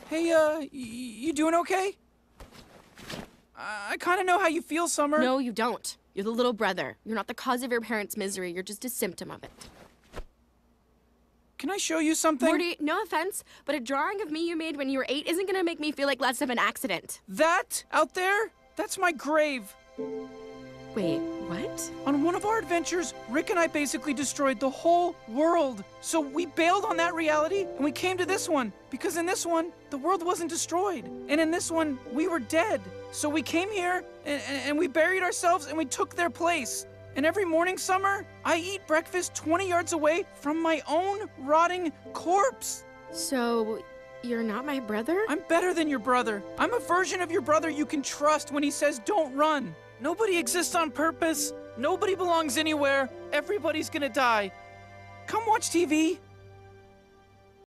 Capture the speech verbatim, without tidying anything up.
Hey, uh, y you doing okay? I, I kind of know how you feel, Summer. No, you don't. You're the little brother. You're not the cause of your parents' misery. You're just a symptom of it. Can I show you something? Morty, no offense, but a drawing of me you made when you were eight isn't gonna make me feel like less of an accident. That out there? That's my grave. Wait, what? On one of our adventures, Rick and I basically destroyed the whole world. So we bailed on that reality and we came to this one. Because in this one, the world wasn't destroyed. And in this one, we were dead. So we came here and, and, and we buried ourselves and we took their place. And every morning, Summer, I eat breakfast twenty yards away from my own rotting corpse. So, you're not my brother? I'm better than your brother. I'm a version of your brother you can trust when he says don't run. Nobody exists on purpose. Nobody belongs anywhere. Everybody's gonna die. Come watch T V.